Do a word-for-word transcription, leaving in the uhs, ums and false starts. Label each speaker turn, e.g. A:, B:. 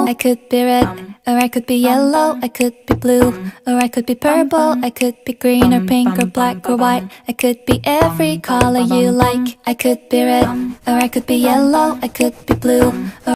A: I could be red, or I could be yellow, I could be blue, or I could be purple, I could be green or pink or black or white. I could be every color you like. I could be red, or I could be yellow, I could be blue, or